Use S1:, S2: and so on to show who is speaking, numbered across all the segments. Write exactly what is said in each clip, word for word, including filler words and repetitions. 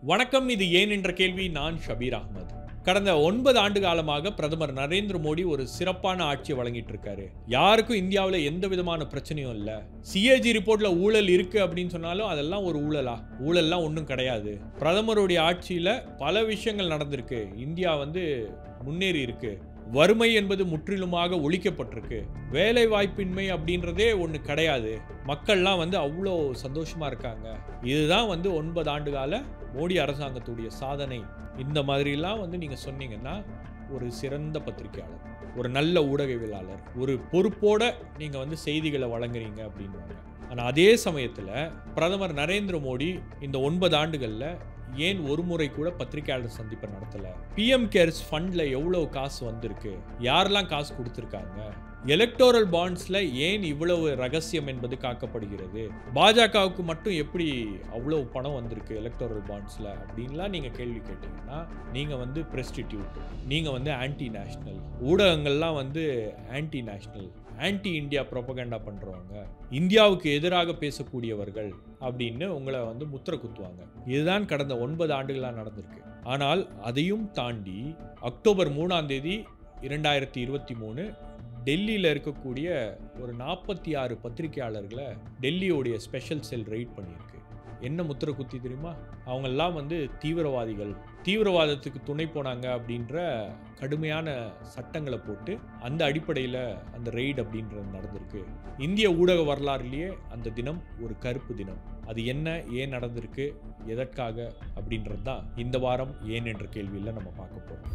S1: வணக்கம், இது ஏன் என்ற கேள்வி. நான் ஷபீர் அஹ்மத். கடந்த ஒன்பது ஆண்டு காலமாக பிரதமர் நரேந்திர மோடி ஒரு சிறப்பான ஆட்சியை வழங்கிட்டு இருக்காரு. யாருக்கும் இந்தியாவில் எந்த விதமான பிரச்சனையும் இல்லை. சிஏஜி ரிப்போர்ட்ல ஊழல் இருக்கு அப்படின்னு சொன்னாலும் அதெல்லாம் ஒரு ஊழலா? ஊழல்லாம் ஒன்றும் கிடையாது. பிரதமருடைய ஆட்சியில பல விஷயங்கள் நடந்திருக்கு. இந்தியா வந்து முன்னேறி இருக்கு. வறுமை என்பது முற்றிலுமாக ஒழிக்கப்பட்டிருக்கு. வேலை வாய்ப்பின்மை அப்படின்றதே ஒன்று கிடையாது. மக்கள்லாம் வந்து அவ்வளோ சந்தோஷமா இருக்காங்க. இதுதான் வந்து ஒன்பது ஆண்டு கால மோடி அரசாங்கத்துடைய சாதனை. இந்த மாதிரிலாம் வந்து நீங்க சொன்னீங்கன்னா ஒரு சிறந்த பத்திரிகையாளர், ஒரு நல்ல ஊடகவியலாளர், ஒரு பொறுப்போட நீங்க வந்து செய்திகளை வழங்குறீங்க அப்படின்வாங்க. ஆனால் அதே சமயத்தில் பிரதமர் நரேந்திர மோடி இந்த ஒன்பது ஆண்டுகளில் ஏன் ஒரு முறை கூட பத்திரிகையாளர் சந்திப்பை நடத்தல? பிஎம் கேர்ஸ் ஃபண்ட்ல எவ்வளவு காசு வந்திருக்கு? யாரெல்லாம் காசு கொடுத்துருக்காங்க? எலக்டோரல் பாண்ட்ஸ்ல ஏன் இவ்வளவு ரகசியம் என்பது காக்கப்படுகிறது? பாஜகவுக்கு மட்டும் எப்படி அவ்வளவு பணம் வந்திருக்கு எலக்டோரல் பாண்ட்ஸ்ல அப்படின்லாம் நீங்க கேள்வி கேட்டீங்கன்னா நீங்க வந்து பிரெஸ்டிடியூட், நீங்க வந்து ஆன்டி நேஷனல், ஊடகங்கள்லாம் வந்து anti national, anti India propaganda பண்றவங்க, இந்தியாவுக்கு எதிராக பேசக்கூடியவர்கள் அப்படின்னு உங்களை வந்து முத்திர குத்துவாங்க. இதுதான் கடந்த ஒன்பது ஆண்டுகளாக நடந்திருக்கு. ஆனால் அதையும் தாண்டி அக்டோபர் மூணாம் தேதி இரண்டாயிரத்தி இருபத்தி மூணு டெல்லியில் இருக்கக்கூடிய ஒரு நாற்பத்தி ஆறு பத்திரிகையாளர்களை டெல்லியோடைய ஸ்பெஷல் செல் ரெய்ட் பண்ணியிருக்கு. என்ன முத்திர குத்தி தெரியுமா? அவங்கெல்லாம் வந்து தீவிரவாதிகள், தீவிரவாதத்துக்கு துணை போனாங்க அப்படின்ற கடுமையான சட்டங்களை போட்டு அந்த அடிப்படையில் அந்த ரெய்ட் அப்படின்றது நடந்திருக்கு. இந்திய ஊடக வரலாறுலேயே அந்த தினம் ஒரு கருப்பு தினம். அது என்ன, ஏன் நடந்திருக்கு, எதற்காக அப்படின்றது தான் இந்த வாரம் ஏன் என்ற கேள்வியில் நம்ம பார்க்க போகிறோம்.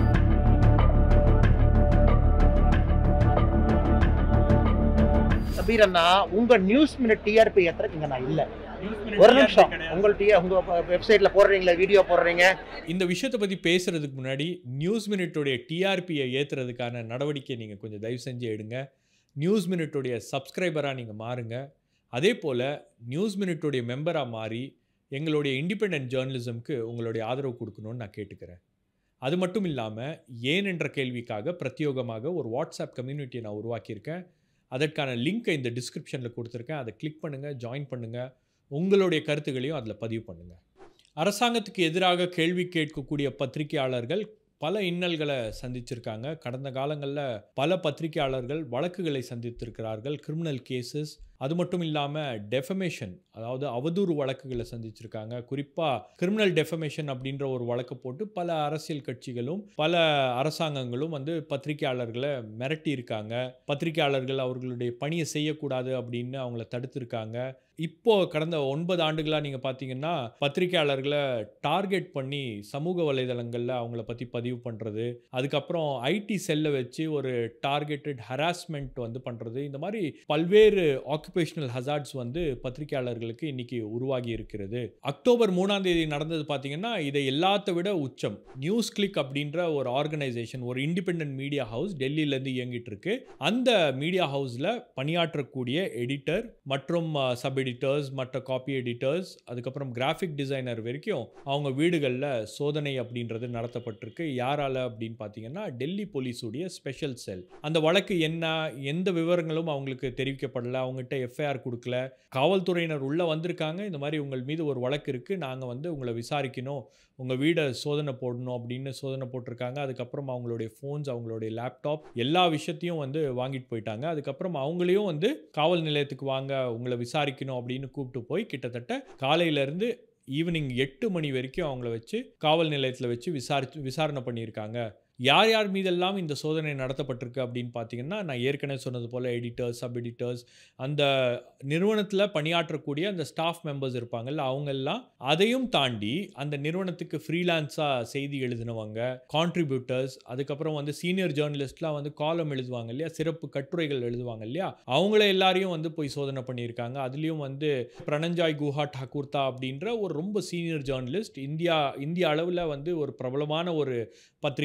S2: சபீர் அண்ணா, உங்க நியூஸ் மினிட் டிஆர்பி ஏத்துறதுக்கு நான் இல்ல. ஒரு நிமிஷம், உங்கள்ட்ட உங்க வெப்சைட்ல போடுறீங்களா, வீடியோ போடுறீங்க?
S1: இந்த விஷயத்தை பத்தி பேசுறதுக்கு முன்னாடி நியூஸ் மினிட்டோடைய டிஆர்பியை ஏத்துறதுக்கான நடவடிக்கை நீங்க கொஞ்சம் தயவு செஞ்சு எடுங்க. நியூஸ் மினிட்டோடைய சப்ஸ்கிரைபரா நீங்க மாறுங்க. அதே போல நியூஸ் மினிட்டோடைய மெம்பரா மாறி எங்களுடைய இண்டிபெண்டன்ட் ஜேர்னலிசம்க்கு உங்களுடைய ஆதரவு கொடுக்கணும்னு நான் கேட்டுக்கிறேன். அது மட்டும் இல்லாமல் ஏன் என்ற கேள்விக்காக பிரத்யோகமாக ஒரு வாட்ஸ்அப் கம்யூனிட்டியை நான் உருவாக்கியிருக்கேன். அதற்கான லிங்க்கை இந்த டிஸ்கிரிப்ஷனில் கொடுத்துருக்கேன். அதை கிளிக் பண்ணுங்கள், ஜாயின் பண்ணுங்கள், உங்களுடைய கருத்துக்களையும் அதில் பதிவு பண்ணுங்கள். அரசாங்கத்துக்கு எதிராக கேள்வி கேட்கக்கூடிய பத்திரிகையாளர்கள் பல இன்னல்களை சந்திச்சிருக்காங்க. கடந்த காலங்களில் பல பத்திரிகையாளர்கள் வழக்குகளை சந்தித்திருக்கிறார்கள், கிரிமினல் கேசஸ். அது மட்டும் இல்லாமல் டெஃபமேஷன், அதாவது அவதூறு வழக்குகளை சந்திச்சிருக்காங்க. குறிப்பாக கிரிமினல் டெஃபமேஷன் அப்படின்ற ஒரு வழக்கு போட்டு பல அரசியல் கட்சிகளும் பல அரசாங்கங்களும் வந்து பத்திரிகையாளர்களை மிரட்டி இருக்காங்க. பத்திரிகையாளர்கள் அவர்களுடைய பணியை செய்யக்கூடாது அப்படின்னு அவங்கள தடுத்திருக்காங்க. இப்போ கடந்த ஒன்பது ஆண்டுகளாக நீங்கள் பார்த்தீங்கன்னா பத்திரிகையாளர்களை டார்கெட் பண்ணி சமூக வலைதளங்களில் அவங்கள பற்றி பதிவு பண்ணுறது, அதுக்கப்புறம் ஐடி செல்லை வச்சு ஒரு டார்கெட்டட் ஹராஸ்மெண்ட் வந்து பண்ணுறது, இந்த மாதிரி பல்வேறு ஆக்குபேஷனல் ஹசார்ட்ஸ் வந்து பத்திரிகையாளர்களுக்கு இன்னைக்கு உருவாகி இருக்கிறது. அக்டோபர் மூணாம் தேதி நடந்தது பார்த்தீங்கன்னா இதை எல்லாத்த விட உச்சம். நியூஸ் கிளிக் அப்படின்ற ஒரு ஆர்கனைசேஷன், ஒரு இண்டிபெண்டன்ட் மீடியா ஹவுஸ் டெல்லியிலேருந்து இயங்கிட்டு இருக்கு. அந்த மீடியா ஹவுஸில் பணியாற்றக்கூடிய எடிட்டர் மற்றும் சப் எடிட்டர்ஸ், மற்ற காப்பி எடிட்டர்ஸ், அதுக்கப்புறம் கிராஃபிக் டிசைனர் வரைக்கும் அவங்க வீடுகளில் சோதனை அப்படின்றது நடத்தப்பட்டிருக்கு. யாரால அப்படின்னு பார்த்தீங்கன்னா டெல்லி போலீஸுடைய ஸ்பெஷல் செல். அந்த வழக்கு என்ன, எந்த விவரங்களும் அவங்களுக்கு தெரிவிக்கப்படல, அவங்ககிட்ட எஃப்ஐஆர் கொடுக்கல. காவல்துறையினர் உள்ள வந்திருக்காங்க, இந்த மாதிரி உங்கள் மீது ஒரு வழக்கு இருக்கு, நாங்கள் வந்து உங்களை விசாரிக்கணும், உங்கள் வீடை சோதனை போடணும் அப்படின்னு சோதனை போட்டிருக்காங்க. அதுக்கப்புறம் அவங்களுடைய ஃபோன்ஸ், அவங்களுடைய லேப்டாப், எல்லா விஷயத்தையும் வந்து வாங்கிட்டு போயிட்டாங்க. அதுக்கப்புறம் அவங்களையும் வந்து காவல் நிலையத்துக்கு வாங்க, உங்களை விசாரிக்கணும் அப்படின்னு கூப்பிட்டு போய் கிட்டத்தட்ட காலையிலேருந்து ஈவினிங் எட்டு மணி வரைக்கும் அவங்கள வச்சு காவல் நிலையத்தில் வச்சு விசாரிச்சு விசாரணை பண்ணியிருக்காங்க. யார் யார் மீதெல்லாம் இந்த சோதனை நடத்தப்பட்டிருக்கு அப்படின்னு பார்த்தீங்கன்னா நான் ஏற்கனவே சொன்னது போல் எடிட்டர்ஸ், சப் எடிட்டர்ஸ், அந்த நிறுவனத்தில் பணியாற்றக்கூடிய அந்த ஸ்டாஃப் மெம்பர்ஸ் இருப்பாங்கல்ல அவங்கெல்லாம், அதையும் தாண்டி அந்த நிறுவனத்துக்கு ஃப்ரீலான்ஸாக செய்தி எழுதினவங்க, கான்ட்ரிபியூட்டர்ஸ், அதுக்கப்புறம் வந்து சீனியர் ஜேர்னலிஸ்ட்லாம் வந்து காலம் எழுதுவாங்க இல்லையா, சிறப்பு கட்டுரைகள் எழுதுவாங்க இல்லையா, அவங்கள எல்லாரையும் வந்து போய் சோதனை பண்ணியிருக்காங்க. அதுலேயும் வந்து பரஞ்சோய் குஹா தாக்கூர்தா அப்படின்ற ஒரு ரொம்ப சீனியர் ஜேர்னலிஸ்ட், இந்தியா இந்திய அளவில் வந்து ஒரு பிரபலமான ஒரு பத்திரிகையாளர்,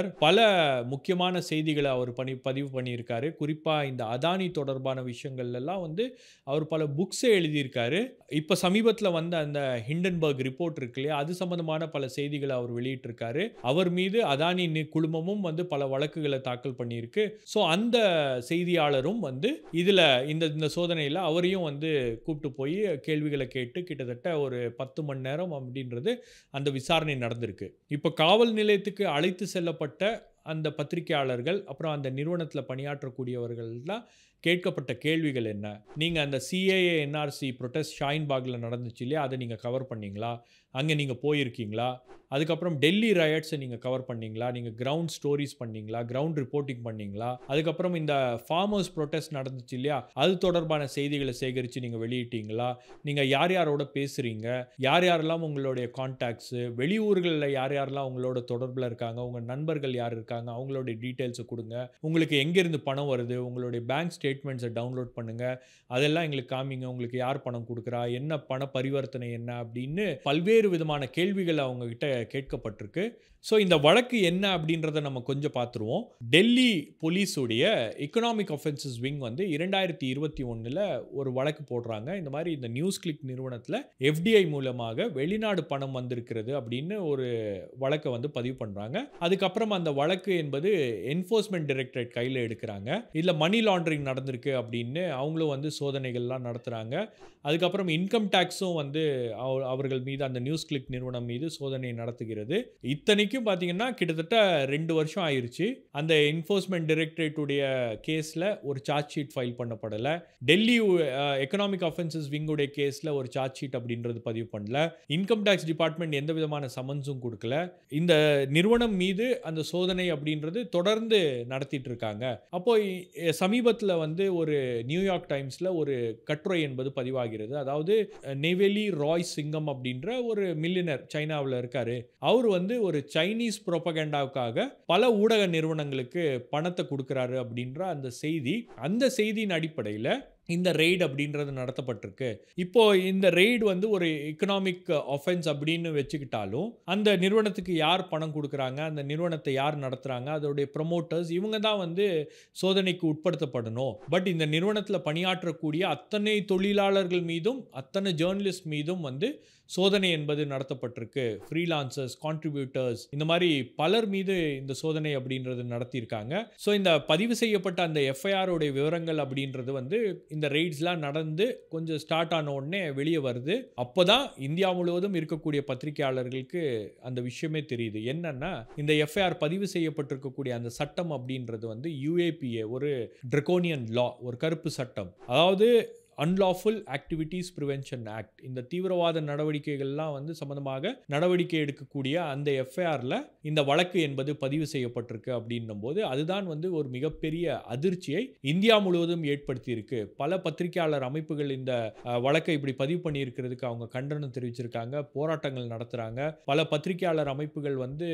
S1: பத்திரிகையாளர். பல முக்கியமான செய்திகளை அவர் பண்ணி பதிவு பண்ணியிருக்காரு. குறிப்பாக இந்த அதானி தொடர்பான விஷயங்கள் எல்லாம் வந்து அவர் பல புக்ஸை எழுதியிருக்காரு. இப்போ சமீபத்தில் வந்த அந்த ஹிண்டன்பர்க் ரிப்போர்ட் இருக்கு இல்லையா, அது சம்பந்தமான பல செய்திகளை அவர் வெளியிட்டிருக்காரு. அவர் மீது அதானி குழுமமும் வந்து பல வழக்குகளை தாக்கல் பண்ணியிருக்கு. ஸோ அந்த செய்தியாளரும் வந்து இதில் இந்த இந்த சோதனையில் அவரையும் வந்து கூப்பிட்டு போய் கேள்விகளை கேட்டு கிட்டத்தட்ட ஒரு பத்து மணி நேரம் அப்படின்றது அந்த விசாரணை நடந்திருக்கு. இப்போ காவல் நிலையத்துக்கு அழைத்து செல்லப்பட்ட அந்த பத்திரிகையாளர்கள் அப்புறம் அந்த நிறுவனத்தில் பணியாற்றக்கூடியவர்கள்லாம் கேட்கப்பட்ட கேள்விகள் என்ன? நீங்கள் அந்த சிஏஏ என்ஆர்சி ப்ரொட்டஸ்ட் ஷாயின்பாகில் நடந்துச்சு இல்லையா, அதை நீங்கள் கவர் பண்ணீங்களா? அங்கே நீங்கள் போயிருக்கீங்களா? அதுக்கப்புறம் டெல்லி ரயட்ஸை நீங்கள் கவர் பண்ணீங்களா? நீங்கள் கிரவுண்ட் ஸ்டோரிஸ் பண்ணீங்களா? கிரவுண்ட் ரிப்போர்ட்டிங் பண்ணீங்களா? அதுக்கப்புறம் இந்த ஃபார்மர்ஸ் ப்ரொட்டஸ்ட் நடந்துச்சு இல்லையா, அது தொடர்பான செய்திகளை சேகரித்து நீங்கள் வெளியிட்டீங்களா? நீங்கள் யார் யாரோட பேசுகிறீங்க? யார் யாரெல்லாம் உங்களுடைய கான்டாக்ட்ஸு? வெளியூர்களில் யார் யாரெல்லாம் உங்களோட தொடர்பில் இருக்காங்க? உங்கள் நண்பர்கள் யார் இருக்காங்க? அவங்களுடைய டீட்டெயில்ஸை கொடுங்க. உங்களுக்கு எங்கேருந்து பணம் வருது? உங்களுடைய பேங்க் ஸ்டேட்மெண்ட்ஸை டவுன்லோட் பண்ணுங்கள். அதெல்லாம் எங்களுக்கு காமிங்க. உங்களுக்கு யார் பணம் கொடுக்குறா? என்ன பண பரிவர்த்தனை என்ன? அப்படின்னு பல்வேறு விதமான கேள்விகள் அவங்க கிட்ட கேட்கப்பட்டிருக்கு. ஸோ இந்த வழக்கு என்ன அப்படின்றத நம்ம கொஞ்சம் பார்த்துருவோம். டெல்லி போலீஸுடைய எக்கனாமிக் அஃபென்சஸ் விங் வந்து இரண்டாயிரத்தி இருபத்தி ஒன்றில் ஒரு வழக்கு போடுறாங்க. இந்த மாதிரி இந்த நியூஸ் கிளிக் நிறுவனத்தில் எஃப்டிஐ மூலமாக வெளிநாடு பணம் வந்திருக்கிறது அப்படின்னு ஒரு வழக்கை வந்து பதிவு பண்ணுறாங்க. அதுக்கப்புறம் அந்த வழக்கு என்பது என்ஃபோர்ஸ்மெண்ட் டைரக்டரேட் கையில் எடுக்கிறாங்க. இதில் மணி லாண்டரிங் நடந்திருக்கு அப்படின்னு அவங்களும் வந்து சோதனைகள்லாம் நடத்துகிறாங்க. அதுக்கப்புறம் இன்கம் டேக்ஸும் வந்து அவர்கள் மீது அந்த நியூஸ் கிளிக் நிறுவனம் மீது சோதனை நடத்துகிறது. இத்தனைக்கும் பார்த்தீங்கன்னா கிட்டத்தட்ட ரெண்டு வருஷம் ஆயிருச்சு. அந்த என்ஃபோர்ஸ்மெண்ட் டைரக்டரேட்டுடைய கேஸில் ஒரு சார்ஜ் ஷீட் ஃபைல் பண்ணப்படலை. டெல்லி எக்கனாமிக் அஃபென்சஸ் விங்குடைய கேஸில் ஒரு சார்ஜ் ஷீட் அப்படின்றது பதிவு பண்ணல. இன்கம் டேக்ஸ் டிபார்ட்மெண்ட் எந்த விதமான சமன்ஸும் கொடுக்கல. இந்த நிறுவனம் மீது அந்த சோதனை அப்படின்றது தொடர்ந்து நடத்திட்டு இருக்காங்க. அப்போ சமீபத்தில் வந்து ஒரு நியூயார்க் டைம்ஸில் ஒரு கட்டுரை என்பது பதிவாகிறது. அதாவது நெவெலி ராய் சிங்கம் அப்படின்ற ஒரு மில்லியனர் சைனாவில் இருக்காரு. அவர் வந்து ஒரு சைனீஸ் புரோபகண்டாவுக்காக பல ஊடக நிறுவனங்களுக்கு பணத்தை கொடுக்கிறாரு அப்படின்ற அந்த செய்தி, அந்த செய்தியின் அடிப்படையில் இந்த ரெய்டு அப்படின்றது நடத்தப்பட்டிருக்கு. இப்போ இந்த ரெய்டு வந்து ஒரு எக்கனாமிக் ஆஃபென்ஸ் அப்படின்னு வச்சுக்கிட்டாலும் அந்த நிறுவனத்துக்கு யார் பணம் கொடுக்குறாங்க, அந்த நிறுவனத்தை யார் நடத்துகிறாங்க, அதோடைய ப்ரொமோட்டர்ஸ், இவங்க தான் வந்து சோதனைக்கு உட்படுத்தப்படணும். பட் இந்த நிறுவனத்தில் பணியாற்றக்கூடிய அத்தனை தொழிலாளர்கள் மீதும் அத்தனை ஜேர்னலிஸ்ட் மீதும் வந்து சோதனை என்பது நடத்தப்பட்டிருக்கு. ஃப்ரீலான்சர்ஸ், கான்ட்ரிபியூட்டர்ஸ், இந்த மாதிரி பலர் மீது இந்த சோதனை அப்படின்றது நடத்தியிருக்காங்க. ஸோ இந்த பதிவு செய்யப்பட்ட அந்த எஃப்ஐஆர் உடைய விவரங்கள் அப்படின்றது வந்து இந்த ரெய்ட்ஸ்லாம் நடந்து கொஞ்சம் ஸ்டார்ட் ஆன உடனே வெளியே வருது. அப்போதான் இந்தியா முழுவதும் இருக்கக்கூடிய பத்திரிகையாளர்களுக்கு அந்த விஷயமே தெரியுது. என்னன்னா, இந்த எஃப்ஐஆர் பதிவு செய்யப்பட்டிருக்கக்கூடிய அந்த சட்டம் அப்படின்றது வந்து யூஏபிஏ, ஒரு ட்ரகோனியன் லா, ஒரு கருப்பு சட்டம். அதாவது Unlawful Activities Prevention Act. இந்த தீவிரவாத நடவடிக்கைகள்லாம் வந்து சம்பந்தமாக நடவடிக்கை எடுக்கக்கூடிய அந்த எஃப்ஐஆரில் இந்த வழக்கு என்பது பதிவு செய்யப்பட்டிருக்கு அப்படின்னும் போது அதுதான் வந்து ஒரு மிகப்பெரிய அதிர்ச்சியை இந்தியா முழுவதும் ஏற்படுத்தி இருக்கு. பல பத்திரிகையாளர் அமைப்புகள் இந்த வழக்கை இப்படி பதிவு பண்ணியிருக்கிறதுக்கு அவங்க கண்டனம் தெரிவிச்சிருக்காங்க, போராட்டங்கள் நடத்துகிறாங்க. பல பத்திரிகையாளர் அமைப்புகள் வந்து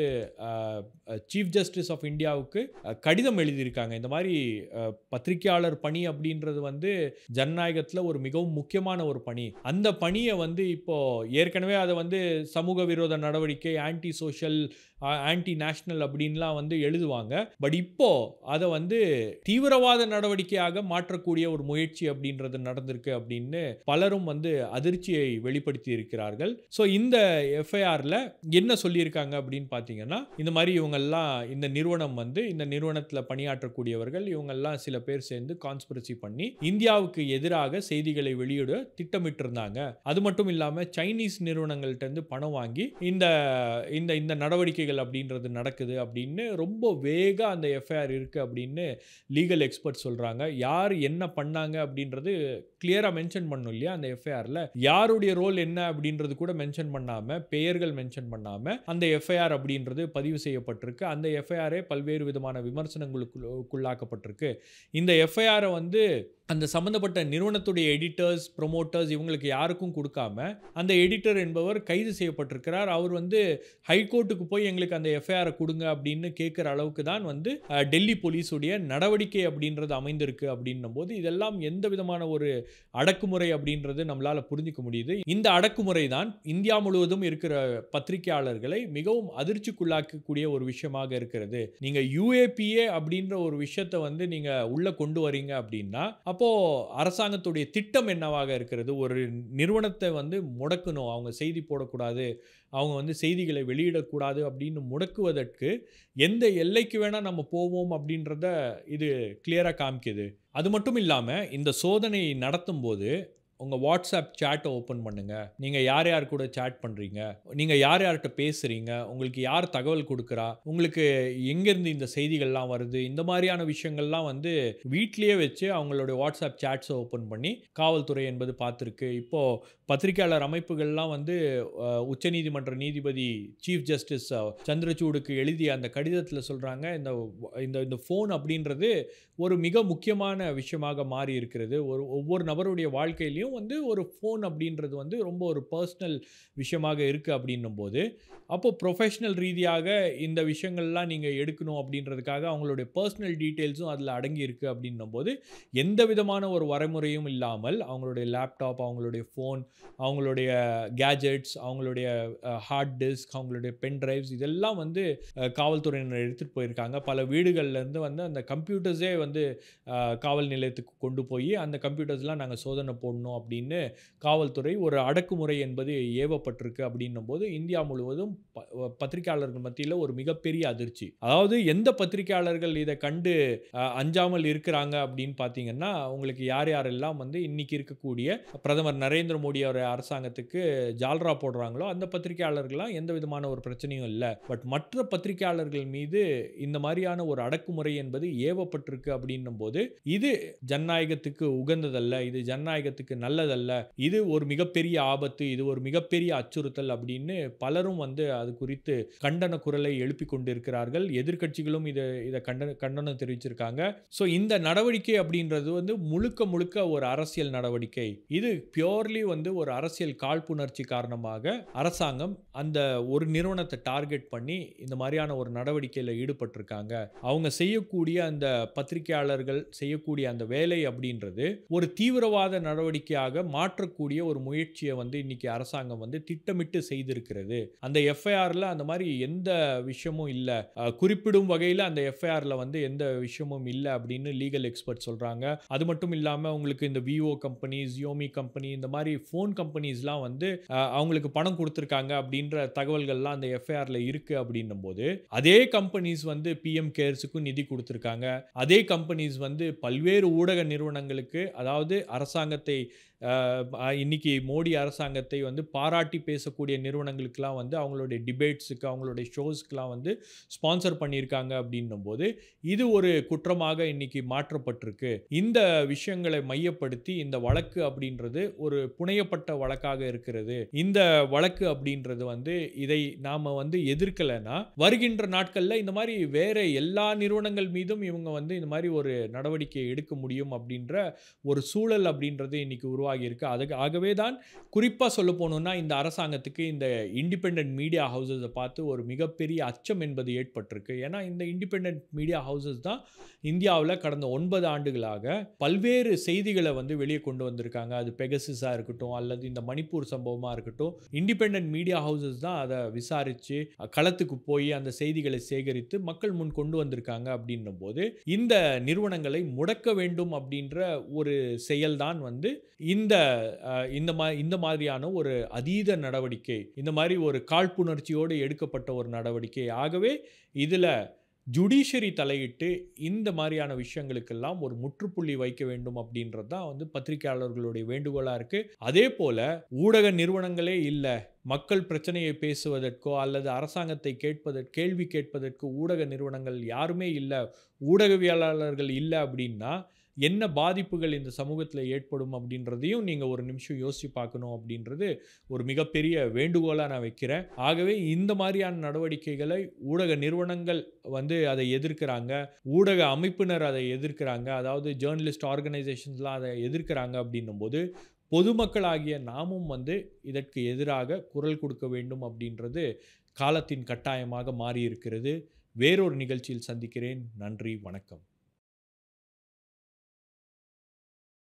S1: சீஃப் ஜஸ்டிஸ் ஆஃப் இந்தியாவுக்கு கடிதம் எழுதியிருக்காங்க. இந்த மாதிரி பத்திரிகையாளர் பணி அப்படின்றது வந்து ஜனநாயகத்தில் ஒரு மிகவும் முக்கியமான ஒரு பணி. அந்த பணியை வந்து இப்போ ஏற்கனவே அதை வந்து சமூக விரோத நடவடிக்கை, ஆன்டி சோஷியல், ஆன்டி நேஷனல் அப்படின்லாம் வந்து எழுதுவாங்க. பட் இப்போ அதை வந்து தீவிரவாத நடவடிக்கையாக மாற்றக்கூடிய ஒரு முயற்சி அப்படின்றது நடந்திருக்கு அப்படின்னு பலரும் வந்து அதிர்ச்சியை வெளிப்படுத்தி இருக்கிறார்கள். ஸோ இந்த எஃப்ஐஆரில் என்ன சொல்லியிருக்காங்க அப்படின்னு பார்த்தீங்கன்னா, இந்த மாதிரி இவங்கெல்லாம் இந்த நிறுவனம் வந்து இந்த நிறுவனத்தில் பணியாற்றக்கூடியவர்கள் இவங்கெல்லாம் சில பேர் சேர்ந்து கான்ஸ்பிரசி பண்ணி இந்தியாவுக்கு எதிராக செய்திகளை வெளியிட திட்டமிட்டிருந்தாங்க. அது மட்டும் இல்லாமல் சைனீஸ் நிறுவனங்கள்ட்ட இருந்து பணம் வாங்கி இந்த இந்த நடவடிக்கைகள் அப்படின்றது நடக்குது அப்படின்னு ரொம்ப வேகா அந்த எஃப்ஐஆர் இருக்கு அப்படின்னு லீகல் எக்ஸ்பர்ட் சொல்றாங்க. யார் என்ன பண்ணாங்க அப்படின்றது கிளியரா மென்ஷன் பண்ணும் இல்லையா அந்த எஃப்ஐஆர்ல. யாருடைய ரோல் என்ன அப்படின்றது கூட மென்ஷன் பண்ணாம, பெயர்கள் மென்ஷன் பண்ணாம அந்த எஃப்ஐஆர் அப்படின்றது பதிவு செய்யப்பட்டிருக்கு. அந்த எஃப்ஐஆரே பல்வேறு விதமான விமர்சனங்களுக்குள்ளாக்கப்பட்டிருக்கு. இந்த எஃப்ஐஆரை வந்து அந்த சம்பந்தப்பட்ட நிறுவனத்துடைய எடிட்டர்ஸ், ப்ரொமோட்டர்ஸ் இவங்களுக்கு யாருக்கும் கொடுக்காம அந்த எடிட்டர் என்பவர் கைது செய்யப்பட்டிருக்கிறார். அவர் வந்து ஹைகோர்ட்டுக்கு போய் எங்களுக்கு அந்த எஃப்ஐஆரை கொடுங்க அப்படின்னு கேட்குற அளவுக்கு தான் வந்து டெல்லி போலீஸுடைய நடவடிக்கை அப்படின்றது அமைந்திருக்கு. அப்படின்னும் போது இதெல்லாம் எந்த விதமான ஒரு அடக்குமுறை அப்படின்றது நம்மளால் புரிஞ்சிக்க முடியுது. இந்த அடக்குமுறை தான் இந்தியா முழுவதும் இருக்கிற பத்திரிகையாளர்களை மிகவும் அதிர்ச்சிக்குள்ளாக்கக்கூடிய ஒரு விஷயமாக இருக்கிறது. நீங்கள் யூஏபிஏ அப்படின்ற ஒரு விஷயத்தை வந்து நீங்கள் உள்ளே கொண்டு வரீங்க அப்படின்னா அப்போ அரசாங்கத்துடைய திட்டம் என்னவாக இருக்கிறது? ஒரு நிறுவனத்தை வந்து முடக்கணும், அவங்க செய்தி போடக்கூடாது, அவங்க வந்து செய்திகளை வெளியிடக்கூடாது அப்படின்னு முடக்குவதற்கு எந்த எல்லைக்கு வேணால் நம்ம போவோம் அப்படின்றத இது கிளியராக காமிக்குது. அது மட்டும் இல்லாமல் இந்த சோதனை நடத்தும் போது உங்கள் வாட்ஸ்அப் சேட்டை ஓப்பன் பண்ணுங்கள். நீங்கள் யார் யார் கூட சேட் பண்ணுறீங்க, நீங்கள் யார் யார்கிட்ட பேசுகிறீங்க, உங்களுக்கு யார் தகவல் கொடுக்குறா, உங்களுக்கு எங்கேருந்து இந்த செய்திகள்லாம் வருது, இந்த மாதிரியான விஷயங்கள்லாம் வந்து வீட்லேயே வச்சு அவங்களுடைய வாட்ஸ்அப் சேட்ஸை ஓப்பன் பண்ணி காவல்துறை என்பது பார்த்துருக்கு. இப்போது பத்திரிகையாளர் அமைப்புகள்லாம் வந்து உச்சநீதிமன்ற நீதிபதி சீஃப் ஜஸ்டிஸ் சந்திரசூடுக்கு எழுதிய அந்த கடிதத்தில் சொல்கிறாங்க, இந்த இந்த இந்த ஃபோன் அப்படின்றது ஒரு மிக முக்கியமான விஷயமாக மாறி இருக்கிறது. ஒரு ஒவ்வொரு நபருடைய வாழ்க்கையிலையும் வந்து ஒரு ஃபோன் அப்படின்றது வந்து ரொம்ப ஒரு பர்சனல் விஷயமாக இருக்குது அப்படின்னும் போது அப்போ ப்ரொஃபஷனல் ரீதியாக இந்த விஷயங்கள்லாம் நீங்கள் எடுக்கணும் அப்படின்றதுக்காக அவங்களுடைய பர்சனல் டீட்டெயில்ஸும் அதில் அடங்கி இருக்குது அப்படின்னும் போது எந்த விதமான ஒரு வரைமுறையும் இல்லாமல் அவங்களுடைய லேப்டாப், அவங்களுடைய ஃபோன், அவங்களுடைய கேஜெட்ஸ், அவங்களுடைய ஹார்ட் டிஸ்க், அவங்களுடைய பென் டிரைவ்ஸ் இதெல்லாம் வந்து காவல்துறையினர் எடுத்துகிட்டு போயிருக்காங்க. பல வீடுகள்லேருந்து வந்து அந்த கம்ப்யூட்டர்ஸே வந்து காவல் நிலையத்துக்கு கொண்டு போய் அந்த கம்ப்யூட்டர்ஸ்லாம் நாங்கள் சோதனை போடணும் அப்படின்னு காவல்துறை ஒரு அடக்குமுறை என்பது ஏவப்பட்டிருக்கு. அப்படின்னும் போது இந்தியா முழுவதும் பத்திரிகையாளர்கள் மத்தியில் ஒரு மிகப்பெரிய அதிர்ச்சி. அதாவது எந்த பத்திரிகையாளர்கள் இதை கண்டு அஞ்சாமல் இருக்கிறாங்க அப்படின்னு பார்த்தீங்கன்னா, உங்களுக்கு யார் யாரெல்லாம் வந்து இன்னைக்கு இருக்கக்கூடிய பிரதமர் நரேந்திர மோடி அவருடைய அரசாங்கத்துக்கு ஜால்ரா போடுறாங்களோ அந்த பத்திரிகையாளர்கள்லாம் எந்த விதமான ஒரு பிரச்சனையும் இல்லை. பட் மற்ற பத்திரிகையாளர்கள் மீது இந்த மாதிரியான ஒரு அடக்குமுறை என்பது ஏவப்பட்டிருக்கு. அப்படின்னும் போது இது ஜனநாயகத்துக்கு உகந்ததல்ல, இது ஜனநாயகத்துக்கு நல்லதல்ல, இது ஒரு மிகப்பெரிய ஆபத்து, இது ஒரு மிகப்பெரிய அச்சுறுத்தல் அப்படின்னு பலரும் வந்து அது குறித்து கண்டன குரலை எழுப்பி கொண்டிருக்கிறார்கள். எதிர்க்கட்சிகளும் இதை இதை கண்டன கண்டனம் தெரிவிச்சிருக்காங்க. ஸோ இந்த நடவடிக்கை அப்படின்றது வந்து முழுக்க முழுக்க ஒரு அரசியல் நடவடிக்கை. இது பியோர்லி வந்து ஒரு அரசியல் காழ்ப்புணர்ச்சி காரணமாக அரசாங்கம் அந்த ஒரு நிறுவனத்தை டார்கெட் பண்ணி இந்த மாதிரியான ஒரு நடவடிக்கையில் ஈடுபட்டிருக்காங்க. அவங்க செய்யக்கூடிய அந்த பத்திரிகையாளர்கள் செய்யக்கூடிய அந்த வேலை அப்படின்றது ஒரு தீவிரவாத நடவடிக்கையாக மாற்றக்கூடிய ஒரு முயற்சியை வந்து இன்னைக்கு அரசாங்கம் வந்து திட்டமிட்டு செய்திருக்கிறது. அந்த எஃப்ஐஆர்ல அந்த மாதிரி எந்த விஷயமும் இல்லை, குறிப்பிடும் வகையில் அந்த எஃப்ஐஆர்ல வந்து எந்த விஷயமும் இல்லை அப்படின்னு லீகல் எக்ஸ்பர்ட் சொல்றாங்க. அது மட்டும் இல்லாமல் உங்களுக்கு இந்த விஓ கம்பெனி, ஜியோமி கம்பெனி, இந்த மாதிரி ஃபோன் கம்பெனிஸ்லாம் வந்து அவங்களுக்கு பணம் கொடுத்துருக்காங்க அப்படின்ற தகவல்கள்லாம் அந்த எஃப்ஐஆர்ல இருக்கு. அப்படின்னும் போது அதே கம்பெனிஸ் வந்து பிஎம் கேர்ஸுக்கும் நிதி கொடுத்துருக்காங்க. அதே கம்பெனிஸ் வந்து பல்வேறு ஊடக நிறுவனங்களுக்கு, அதாவது அரசாங்கத்தை இன்னைக்கு மோடி அரசாங்கத்தை வந்து பாராட்டி பேசக்கூடிய நிறுவனங்களுக்கெல்லாம் வந்து அவங்களுடைய டிபேட்ஸுக்கு, அவங்களுடைய ஷோஸ்க்கெலாம் வந்து ஸ்பான்சர் பண்ணியிருக்காங்க. அப்படின்னும் போது இது ஒரு குற்றமாக இன்னைக்கு மாற்றப்பட்டிருக்கு. இந்த விஷயங்களை மையப்படுத்தி இந்த வழக்கு அப்படின்றது ஒரு புனையப்பட்ட வழக்காக இருக்கிறது. இந்த வழக்கு அப்படின்றது வந்து இதை நாம வந்து எதிர்க்கலைன்னா வருகின்ற நாட்களில் இந்த மாதிரி வேற எல்லா நிறுவனங்கள் மீதும் இவங்க வந்து இந்த மாதிரி ஒரு நடவடிக்கை எடுக்க முடியும் அப்படின்ற ஒரு சூழல் அப்படின்றது இன்னைக்கு உருவாக இருக்கு. அதுக்கு ஆகவே தான் குறிப்பா சொல்ல போனோம்னா இந்த அரசாங்கத்துக்கு இந்த இண்டிபெண்டன்ட் மீடியா ஹவுசஸை பார்த்து ஒரு மிகப்பெரிய அச்சம் என்பது ஏற்பட்டிருக்கு. ஏன்னா இந்த இண்டிபெண்டன்ட் மீடியா ஹவுசஸ் தான் இந்தியாவில் கடந்த ஒன்பது ஆண்டுகளாக பல்வேறு செய்திகளை வந்து வெளியே கொண்டு வந்திருக்காங்க. அது பெகசிஸாக இருக்கட்டும் அல்லது இந்த மணிப்பூர் சம்பவமாக இருக்கட்டும், இண்டிபெண்டன்ட் மீடியா ஹவுசஸ் தான் அதை விசாரித்து களத்துக்கு போய் அந்த செய்திகளை சேகரித்து மக்கள் முன் கொண்டு வந்திருக்காங்க. அப்படின்னும் போது இந்த நிறுவனங்களை முடக்க வேண்டும் அப்படின்ற ஒரு செயல்தான் வந்து இந்த இந்த இந்த மாதிரியான ஒரு அதீத நடவடிக்கை, இந்த மாதிரி ஒரு காழ்ப்புணர்ச்சியோடு எடுக்கப்பட்ட ஒரு நடவடிக்கை. ஆகவே இதில் ஜுடிஷியரி தலையிட்டு இந்த மாதிரியான விஷயங்களுக்கெல்லாம் ஒரு முற்றுப்புள்ளி வைக்க வேண்டும் அப்படின்றது தான் வந்து பத்திரிகையாளர்களுடைய வேண்டுகோளாக இருக்குது. அதே போல் ஊடக நிறுவனங்களே இல்லை, மக்கள் பிரச்சனையை பேசுவதற்கோ அல்லது அரசாங்கத்தை கேட்பதற்கு கேள்வி கேட்பதற்கு ஊடக நிறுவனங்கள் யாருமே இல்லை, ஊடகவியலாளர்கள் இல்லை அப்படின்னா என்ன பாதிப்புகள் இந்த சமூகத்தில் ஏற்படும் அப்படின்றதையும் நீங்கள் ஒரு நிமிஷம் யோசித்து பார்க்கணும் அப்படின்றது ஒரு மிகப்பெரிய வேண்டுகோளாக நான் வைக்கிறேன். ஆகவே இந்த மாதிரியான நடவடிக்கைகளை ஊடக நிறுவனங்கள் வந்து அதை எதிர்க்கிறாங்க, ஊடக அமைப்பினர் அதை எதிர்க்கிறாங்க, அதாவது ஜேர்னலிஸ்ட் ஆர்கனைசேஷன்ஸ்லாம் அதை எதிர்க்கிறாங்க அப்படின்னும் போது பொதுமக்களாகிய நாமும் வந்து இதற்கு எதிராக குரல் கொடுக்க வேண்டும் அப்படின்றது காலத்தின் கட்டாயமாக மாறியிருக்கிறது. வேறொரு நிகழ்ச்சியில் சந்திக்கிறேன். நன்றி, வணக்கம்.